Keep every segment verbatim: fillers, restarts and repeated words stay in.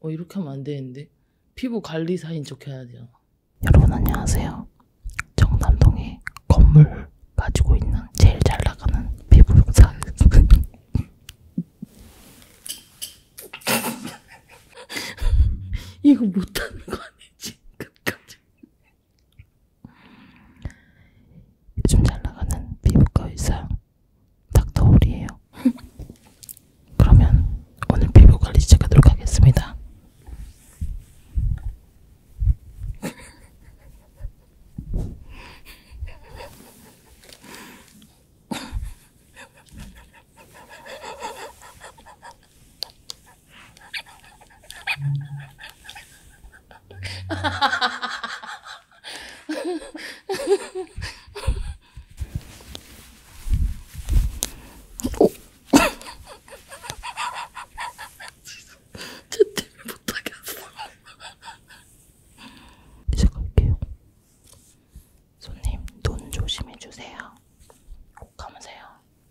어 이렇게 하면 안 되는데. 피부 관리사인 척 해야 돼요. 여러분 안녕하세요. 청담동에 건물 가지고 있는 제일 잘 나가는 피부사 이거 못하는 거 아니지? 끝까지. 요즘 잘 나가는 피부과 의사 닥터홀이에요. 그러면 오늘 피부 관리 시작하도록 하겠습니다. 시작할게요. 손님, 눈 조심해주세요. 꼭 감으세요.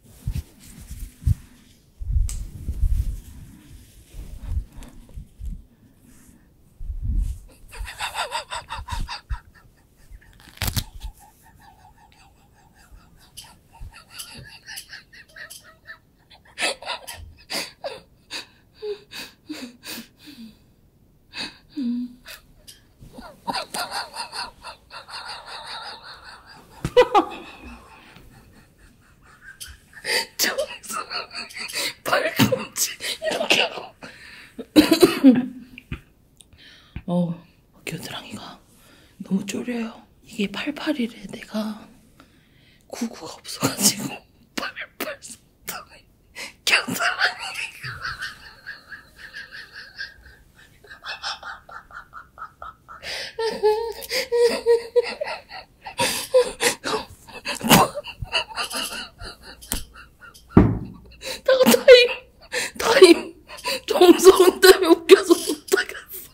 발꿈치 이렇게 하고. 어, 겨드랑이가 너무 쪼려요. 이게 팔팔이래. 내가 구구가 없어가지고 팔팔 손등이 겨드랑이가. 정성은 때문에 웃겨서 못하겠어.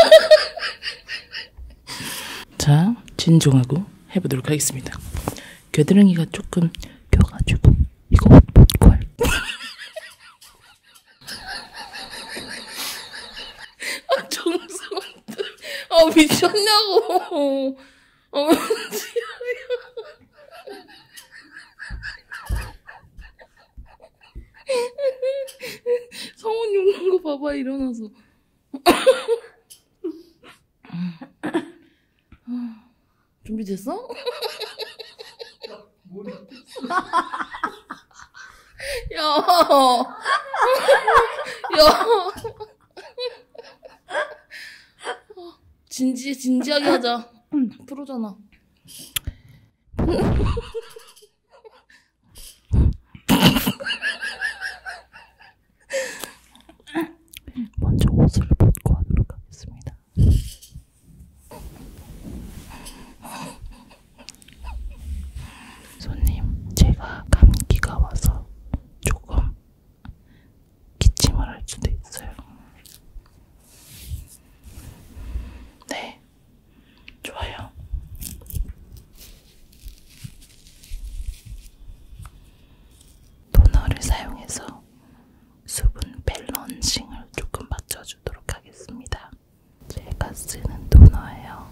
자, 진정하고 해보도록 하겠습니다. 겨드랑이가 조금 껴가지고 이거 옷 벗고 할게. 아, 정성은 때문에. 아, 미쳤냐고. 어, 성훈이 웃는 거 봐봐. 일어나서. 준비됐어? 야, 야, 진지 진지하게 하자. 프로잖아. 먼저 옷을 벗고 하도록 하겠습니다. 손님, 제가 감기가 와서 조금 기침을 할 수도 있어요. 네, 좋아요. 토너를 사용해서 수분 밸런싱을 조금 맞춰주도록 하겠습니다. 제가 쓰는 토너예요.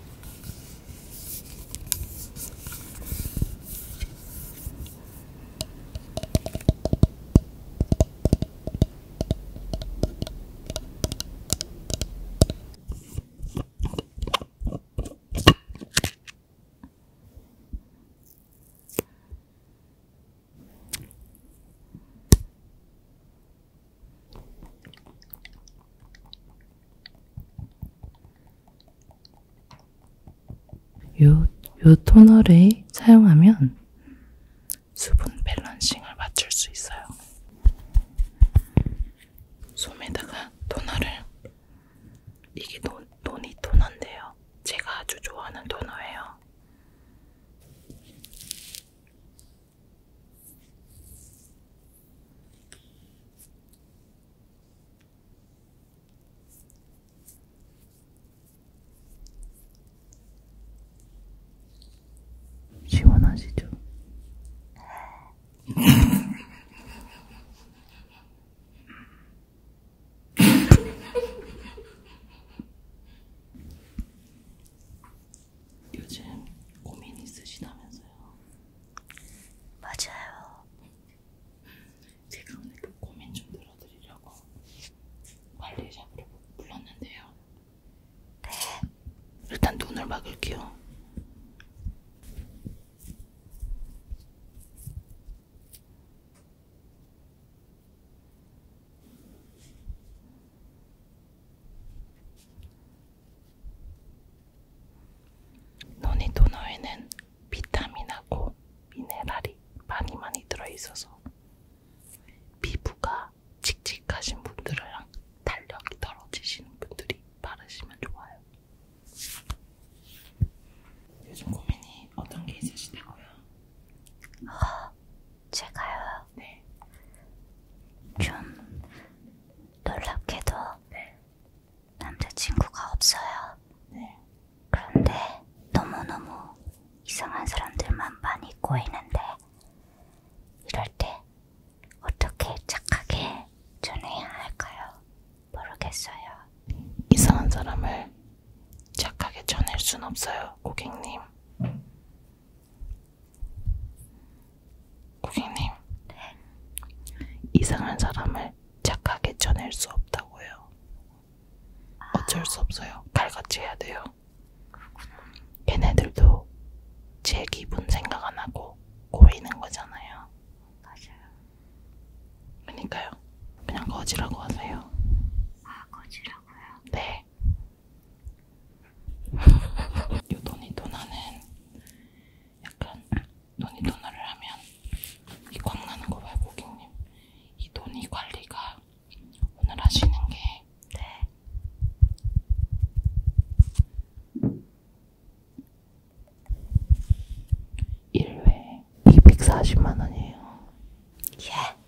요, 요 토너를 사용하면 수분 밸런싱을 맞출 수 있어요. 솜에다가 토너를, 이게 노, 노니 토너인데요. 제가 아주 좋아하는 토너예요. 시원하시죠? 박을게요. 노니 토너에는 비타민하고 미네랄이 많이 많이 들어있어서 피부가 칙칙하신 분들이랑 탄력이 떨어지시는 분들이 바르시면 좋아요. 요즘 고민이 어떤 게 있으시다고요? 어, 제가요. 네. 좀 놀랍게도 네. 남자친구가 없어요. 네. 그런데 너무너무 이상한 사람들만 많이 꼬이는데 이럴 때 어떻게 착하게 전해야 할까요? 모르겠어요. 이상한 사람을 착하게 전할 순 없어요, 고객님. 고객님. 네. 이상한 사람을 착하게 전할 수 없다고요. 어쩔 수 없어요. 칼같이 해야 돼요. 걔네들도 제 기분 생각 안 하고 꼬이는 거잖아요. 맞아요. 그러니까요. 그냥 거지라고 하세요. 아, 거지라고요? 네. 요 노니 토너는 약간 노니 토너를 하면 이 광 나는 거 봐요, 고객님. 이 노니 관리가 오늘 하시는 게 네. 일 회에 이백사십만 원이에요. 예.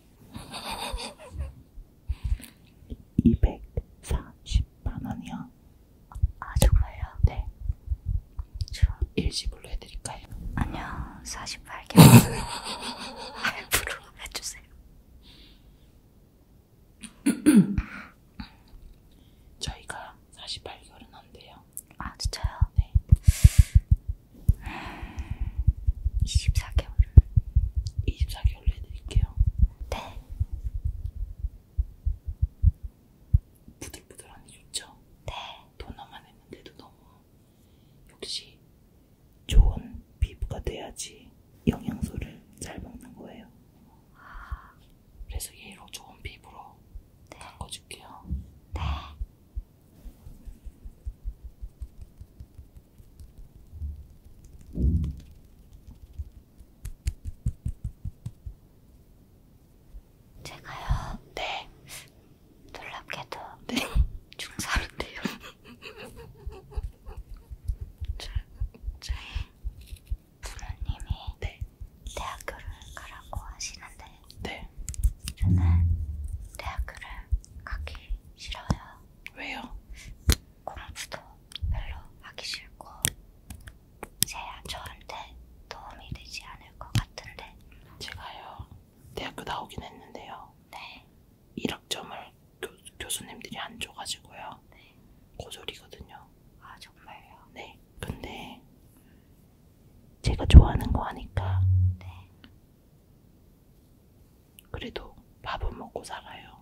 이백사십만 원이요. 아, 정말요? 네. 저 일시불로 해드릴까요? 아니요. 사십팔 개월 할부로 해주세요. 저희가 사십팔 개월은 안 돼요. 아, 진짜요? 네. 이십사 개월. 이십사 개월로 해드릴게요. 네. 부들부들하니 좋죠? 네. 토너만 했는데도 너무 역시 좋은 피부가 돼야지 영양소를 잘 먹는 거예요. 그래서 얘로 좋은 피부로 네. 바꿔줄게요. 네. 제가요. 네. 놀랍게도 네. 중삼인데요. 저, 저희 부모님이 네. 대학교를 가라고 하시는데 네. 저는 대학교를 가기 싫어요. 왜요? 공부도 별로 하기 싫고 제 저한테 도움이 되지 않을 것 같은데. 제가요. 대학교 나오긴 했는데요. 네. 일 학점을 교, 교수님들이 안 줘가지고요. 네. 고졸이거든요. 아, 정말요? 네. 근데 제가 좋아하는 거 하니까 네. 그래도 밥은 먹고 살아요.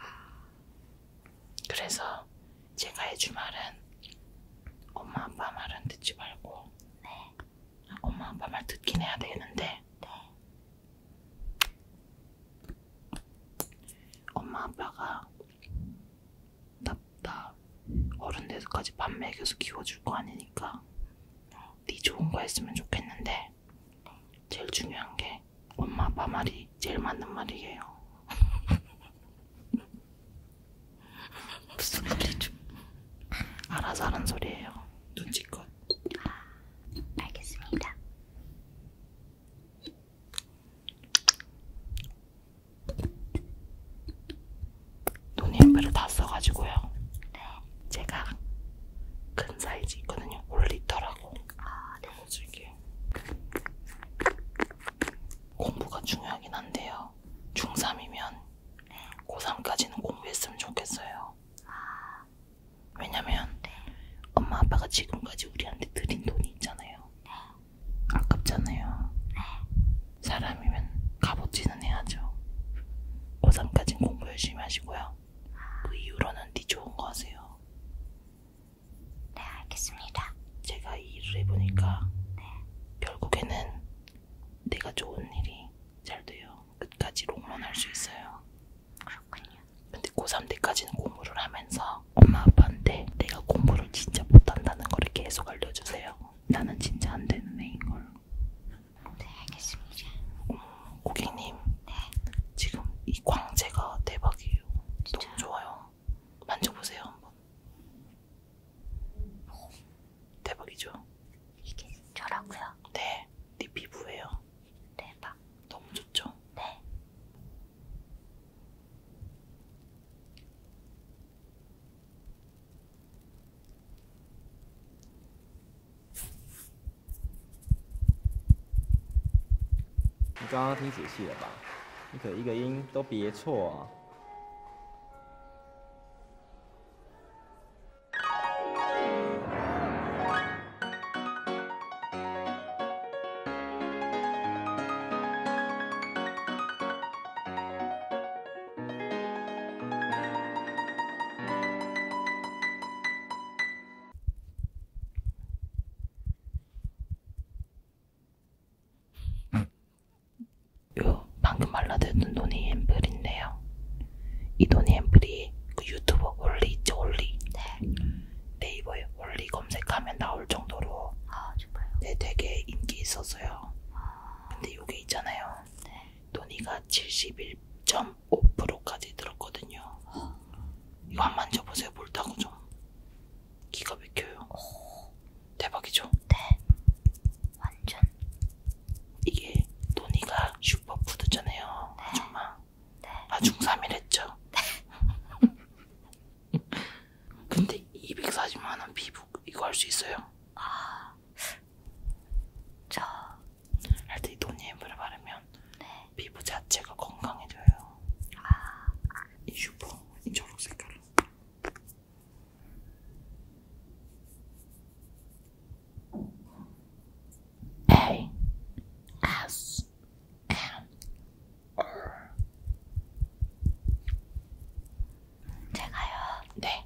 그래서 제가 해줄 말은 엄마 아빠 말은 듣지 말고 네. 엄마 아빠 말 듣긴 해야 되는데 네. 엄마 아빠가 나, 나 어른 돼서까지 밥 먹여서 키워줄 거 아니니까 네 좋은 거 했으면 좋겠는데 제일 중요한 게 엄마 아빠 말이 제일 맞는 말이에요. 무슨 소리죠? 알아서 하는 소리예요. 눈치껏. 알겠습니다. 노니 앰플을 다 써가지고요. 네. 제가 큰 사이즈 있거든요. 오 리터라고. 아, 네. 쓸게요. 공부가 중요하긴 한데요. 중삼이면 고삼까지는 공부했으면 좋겠어요. 왜냐면 엄마 아빠가 지금까지 우리한테 드린 돈이 있잖아요. 아깝잖아요. 사람이면 값어치는 해야죠. 고삼까지는 공부 열심히 하시고요. 그 이후로는 네 좋은 거 하세요. 네, 알겠습니다. 제가 이 해보니까 결국에는 내가 좋은 일이 잘 돼요. 끝까지 롱런할 수 있어요. 그렇군요. 근데 고삼 때까지는 공부를 하면서 엄마 아빠한테 내가 공부를 진짜 못한다는 거를 계속 알려주세요. 나는 진짜 안 되는 애인 걸. 네, 알겠습니다. 음, 고객님, 네. 지금 이 광채가 대박이에요. 진짜요? 너무 좋아요. 만져보세요 한번. 대박이죠? 이게 저라고요? 네, 네 피부예요. 대박. 너무 좋죠? 네. 你刚刚听仔细了吧？你可一个音都别错啊！ 요 방금 말라드는 노니 앰플인데요. 이 노니 앰플이 그 유튜버 올리 있죠, 올리. 네. 네이버에 올리 검색하면 나올 정도로 아, 정말요? 네, 되게 인기 있었어요. 근데 요게 있잖아요. 네. 노니가 칠십일 점 오 퍼센트까지 들었거든요. 이거 한 번 만져보세요. 볼타고 좀 기가 막혀요. 대박이죠? 네. 완전. 이게 노니가 슈퍼푸드잖아요. 네. 아줌마. 네. 아 중삼일 했죠? 근데 이백사십만 원 피부 이거 할 수 있어요? 아. 저. 할 때 이 노니 앰플을 바르면 네. 피부 자체가 건강해져요. 아. 이 슈퍼 이 초록 색깔. A S M R. 제가요. 네.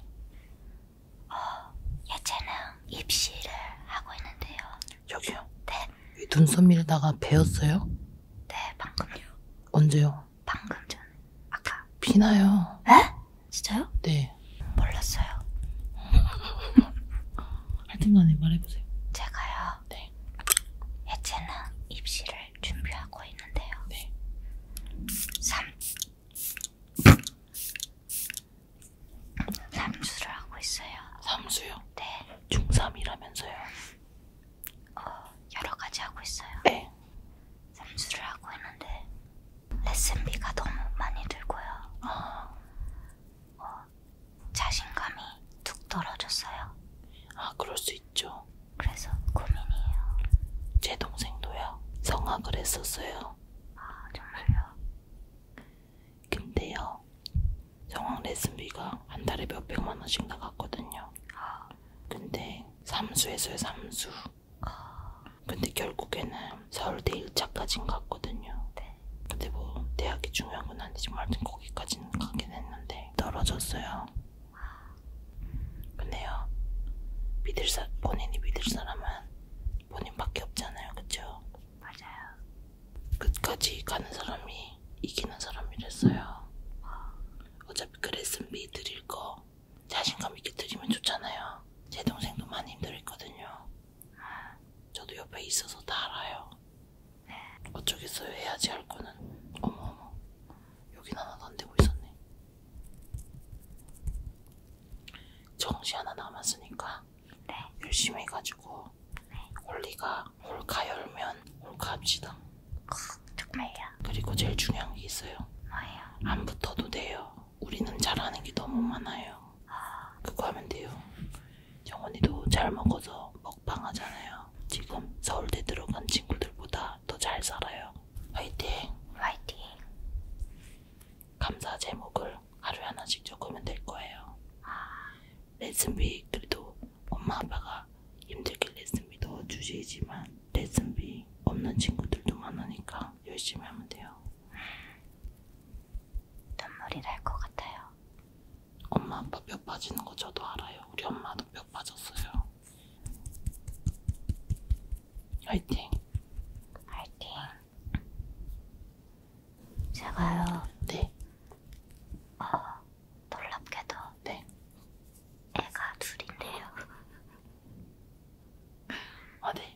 예체능 입시를 하고 있는데요. 저기요. 네. 이 눈썹 밀다가 베었어요? 네, 방금요. 언제요? 방금 전에. 아까. 피나요. 에? 진짜요? 네. 몰랐어요. 하여튼간에 말해보세요. 제가요. 네. 예체능 입시를 준비하고 있는데요. 네. 삼. 삼수를 하고 있어요. 삼수요. 네. 중삼이라면서요. 어, 여러 가지 하고 있어요. 네. 삼수를 하고 있는데 레슨비가 너무 많이 들고요. 아, 어, 자신감이 뚝 떨어졌어요. 아 그럴 수 있죠. 그래서 고민이에요. 제 동생도요. 성악을 했었어요. 아, 정말요? 근데요. 성악 레슨비가 한 달에 몇백만 원씩 나갔거든요. 아, 근데 삼수에서요, 삼수. 근데 결국에는 서울대 일 차까진 갔거든요. 네. 근데 뭐 대학이 중요한 건 아니지만 하여튼 거기까지는 가긴 했는데 떨어졌어요. 근데요, 믿을 사 본인이 믿을 사람은 본인밖에 없잖아요, 그쵸? 맞아요. 끝까지 가는 사람이 이기는 사람이랬어요. 어차피 그 레슨비 드릴 거 자신감 있게 드리면 좋잖아요. 제 동생도 많이 힘들었거든요. 저도 옆에 있어서 다 알아요. 어쩌겠어요. 해야지 할 거는. 어머 어머, 여긴 하나도 안 되고 있었네. 정시 하나 남았으니까 네. 열심히 해가지고 올리가 올카 열면 올카 합시다. 정말요? 그리고 제일 중요한 게 있어요. 뭐예요? 안 붙어도 돼요. 우리는 잘하는 게 너무 많아요. 그거 하면 돼요. 정원이도 잘 먹어서 먹방 하잖아요. 지금 서울대 들어간 친구들보다 더 잘 살아요. 화이팅! 화이팅. 감사 제목을 하루에 하나씩 적으면 될 거예요. 레슨비 그래도 엄마 아빠가 힘들게 레슨비 넣어주시지만 레슨비 없는 친구들도 많으니까 열심히 하면 돼요. 눈물이 날 것 같아요. 엄마 아빠 뼈 빠지는 거 저도 알아요. 우리 엄마도 뼈 빠졌어요. 파이팅. 파이팅. 제가요. 네. 어, 놀랍게도 네. 애가 둘인데요. 아, 네.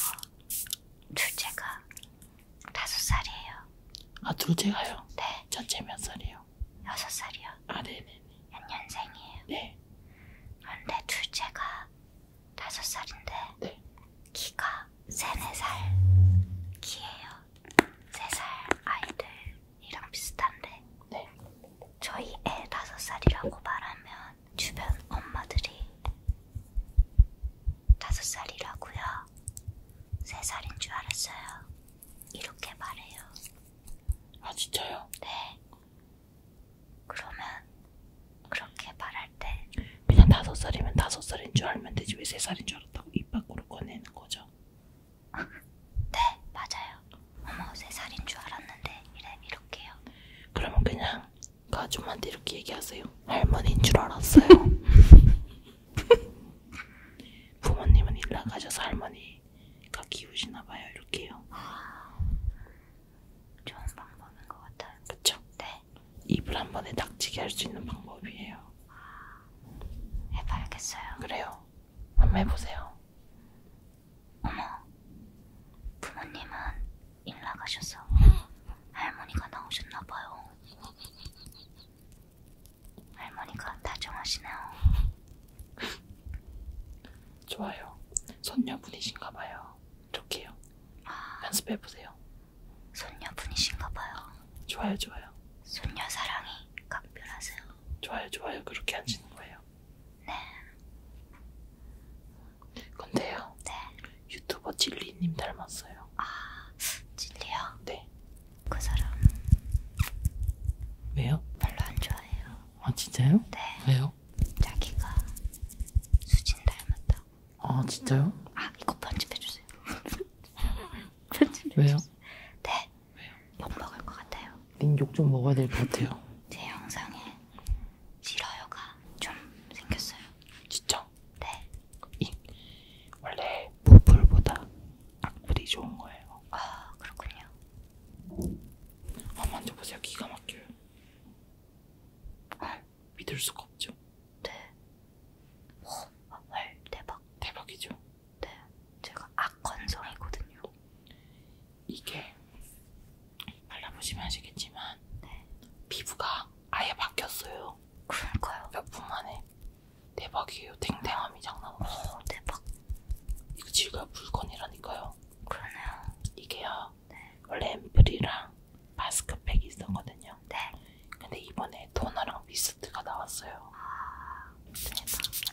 둘째가 다섯 살이에요. 아, 둘째가요? 네, 첫째 몇 살이요? 여섯 살이요. 아, 네네네. 연년생이에요. 네. 그런데 둘째가 다섯 살인데 네. 키가 세네 살 키예요. 세 살 아이들이랑 비슷한데 네. 저희 애 다섯 살이라고 말하면 주변 엄마들이 다섯 살이라고요? 세 살인 줄 알았어요. 이렇게 말해요. 아, 진짜요? 네. 그러면 그렇게 말할 때 그냥 다섯 살이면 다섯 살인 줄 알면 되지 왜 세 살인 줄 알았다고 입 밖으로 꺼내는 거죠? 네, 맞아요. 어머, 세 살인 줄 알았는데 이래 이렇게요. 그러면 그냥 그 아줌마한테 이렇게 얘기하세요. 할머니인 줄 알았어요. 부모님은 일 나가셔서 할머니가 키우시나 봐요. 이렇게요. 좋은 방법인 것 같아요. 그쵸? 네, 입을 한 번에 닥치게 할 수 있는 방법이에요. 해봐야겠어요. 그래요. 한번 해보세요. 어머, 부모님은 일 나가셔서 할머니가 나오셨나 봐요. 할머니가 다정하시네요. 좋아요. 손녀분이신가 봐요. 이렇게요. 연습해보세요. 손녀분이신가 봐요. 좋아요, 좋아요. 손녀 사랑이 각별하세요. 좋아요, 좋아요. 그렇게 하시는 거예요. 네, 근데요. 네. 유튜버 진리님 닮았어요. 진리요? 네. 그 사람 왜요? 별로 안 좋아해요. 아, 진짜요? 네, 왜요? 자기가 수진 닮았다. 아, 진짜요? 아, 이거 편집해주세요. 왜요? 네, 욕 먹을 것 같아요. 닌 욕 좀 먹어야 될 것 같아요. 제 영상에 싫어요가 좀 생겼어요. 진짜? 네. 이, 원래 무불보다 악불이 좋은 거예요. 아, 그렇군요. 한번 만져보세요. 기가 막혀요. 믿을 수가 없죠. 네. 오, 헐, 대박. 대박이죠. 네. 제가 악건성이거든요. 이게 발라보시면 아시겠지만 네. 피부가 아예 바뀌었어요. 그러니까요. 몇 분 만에. 대박이에요. 탱탱함이 장난 없어요. 오, 대박. 이거 질과 물건이라니까요. 그러네요. 이게요. 네. 원래 앰플이랑 마스크팩이 있었거든요. 네. 근데 이번에 토너랑 미스트가 나왔어요. 대박.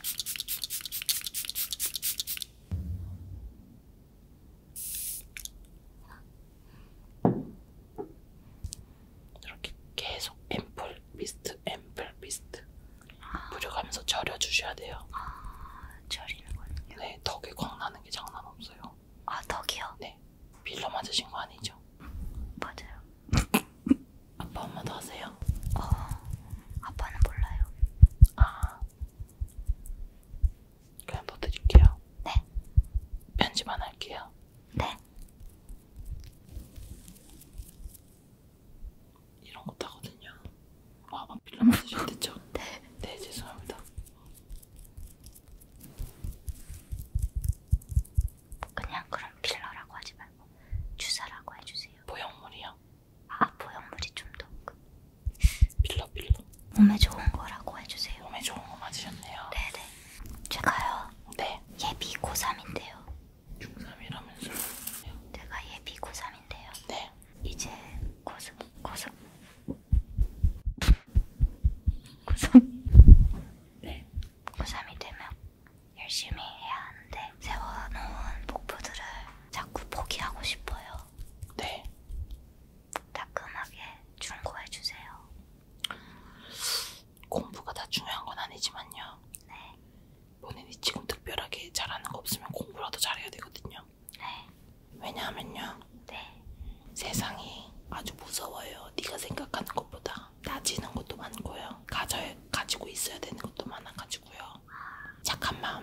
이렇게 계속 앰플 미스트 앰플 미스트 뿌려가면서 절여주셔야 돼요. 저리는군요. 네, 덕에 광나는 게 장난 없어요. 아, 덕이요? 네, 필러 맞으신 거 아니죠? 맞아요. 아빠 엄마도 하세요? 어, 아빠는 몰라요. 아, 그냥 더 드릴게요. 네. 편집 안 할게요. 네. 이런 것도 하거든요. 아, 아, 필러 맞으셨댔죠? 네. 네, 죄송합니다. 그냥 그럼 필러라고 하지 말고 주사라고 해주세요.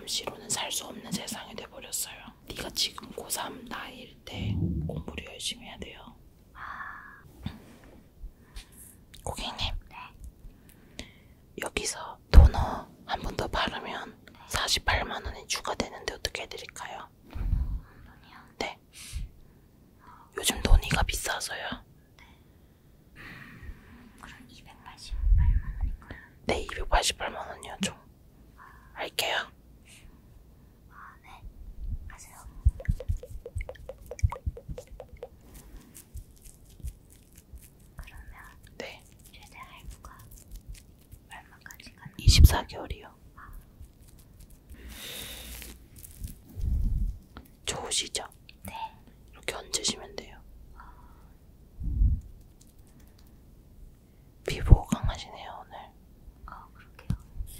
잠시로는 살 수 없는 세상이 돼버렸어요. 네가 지금 고삼 나이일 때 공부를 열심히 해야 돼요. 고객님, 여기서 토너 한 번 더 바르면 사십팔만 원이 추가되는데 어떻게 해드릴까요? 네. 요즘 돈이가 비싸서요. 그럼 이백팔십팔만 원인가요? 네, 이백팔십팔만 원이요. 좀 할게요. 아, 네. 하세요. 그러면 네. 최대 할부가 얼마까지 가는? 이십사 개월이요. 좋으시죠? 네. 이렇게 얹으시면 돼요. 피부 강하시네요, 오늘. 아, 그렇게요.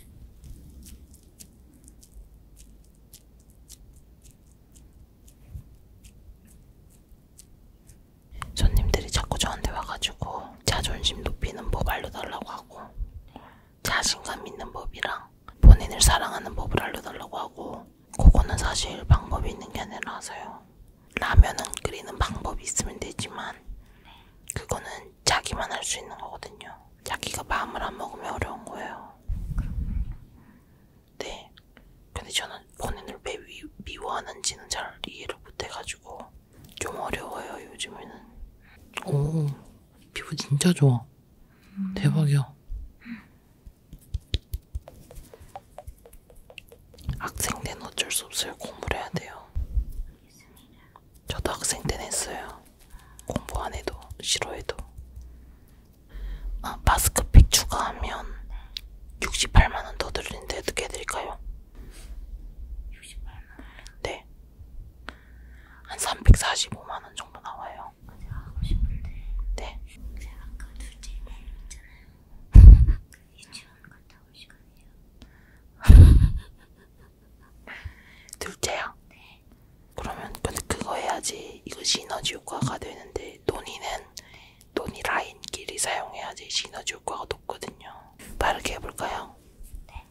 손님들이 자꾸 저한테 와가지고 자존심 높이는 법 알려달라고 하고 자신감 있는 법이랑 본인을 사랑하는 법을 알려달라고 하고 그거는 사실 방법이 있는 게 아니라서요. 라면은 끓이는 방법이 있으면 되지만 그거는 자기만 할 수 있는 거거든요. 자기가 마음을 안 먹으면 어려운 거예요. 네. 근데 저는 본인을 왜 미, 미워하는지는 잘 이해를 못해가지고 좀 어려워요, 요즘에는. 오, 피부 진짜 좋아. 대박이야. 학생 때는 어쩔 수 없어요. 공부를 해야 돼요. 저도 학생 때는 했어요. 공부 안 해도 싫어해도. 아, 마스크팩 추가하면 육십팔만 원 더 드리는데 어떻게 해드릴까요? 육십팔만 원. 네. 한 삼백사십오만 원 정도 나와요. 제가 하고 싶은데 네. 제가 아까 둘째 있잖아요. 유치원 갔다 올 시간이에요. 둘째요? 네. 그러면 근데 그거 해야지 이거 시너지 효과가 되는데 논의는 논의 라인끼리 사용해야지 시너지 효과가 높거든요. 빠르게 해볼까요? 네.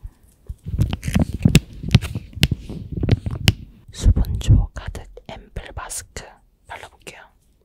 수분조 가득 앰플 마스크 발라볼게요.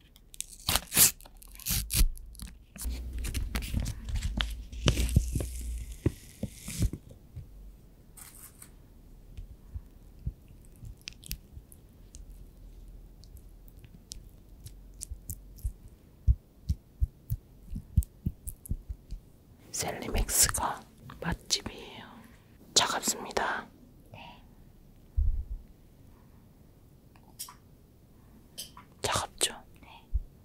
셀리맥스가 맛집이에요. 차갑습니다. 네. 차갑죠? 네.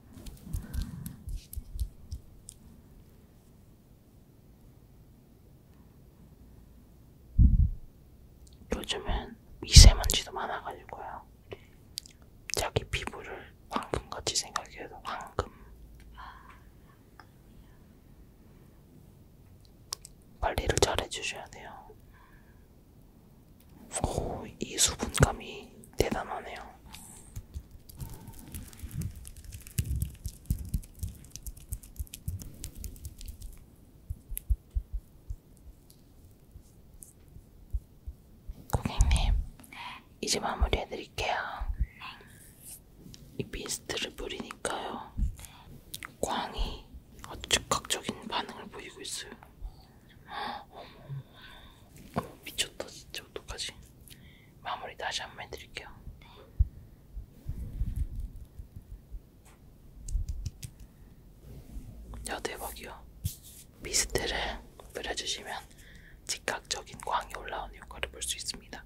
요즘은 미세먼지도 많아가지고요. 자기 피부를 황금같이 생각해서 황금. 관리를 잘 해주셔야 돼요. 오, 이 수분감이 대단하네요. 고객님, 이제 마무리 해드릴게요. 이 미스트를 뿌리니까요. 광이 아주 즉각적인 반응을 보이고 있어요. 어머, 미쳤다 진짜. 어떡하지? 마무리 다시 한 번 해드릴게요. 야, 대박이야. 미스트를 뿌려주시면 즉각적인 광이 올라오는 효과를 볼 수 있습니다.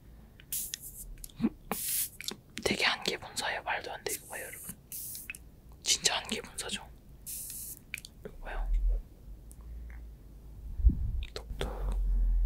되게 한계 분사예요. 말도 안 돼. 이거 봐요, 여러분. 진짜 한계 분사죠. 이거 봐요. 똑똑.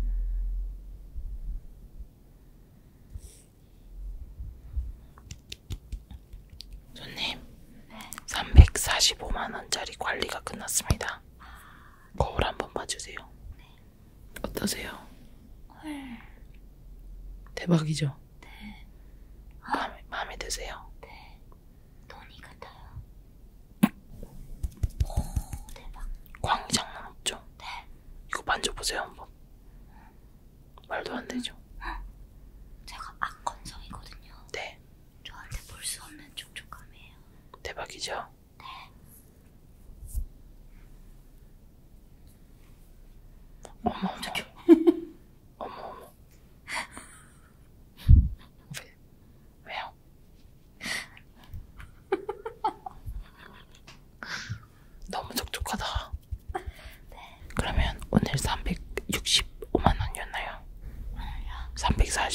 손님, 삼백사십오만 원짜리 관리가 끝났습니다. 거울 한번 봐주세요. 어떠세요? 헐. 대박이죠? 마음에, 마음에 드세요? 네. 돈이 같아요. 오, 대박. 광이 장난 없죠? 네. 이거 만져보세요 한번. 말도 안 되죠?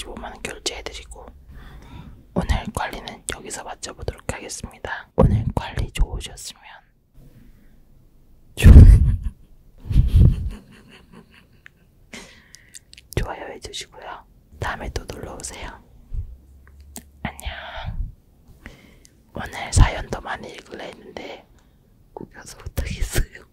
사십오만 원 결제해드리고 오늘 관리는 여기서 마쳐보도록 하겠습니다. 오늘 관리 좋으셨으면 좋... 좋아요 해주시고요. 다음에 또 놀러오세요. 안녕. 오늘 사연 더 많이 읽으려 했는데 꾸겨서 못하겠어요.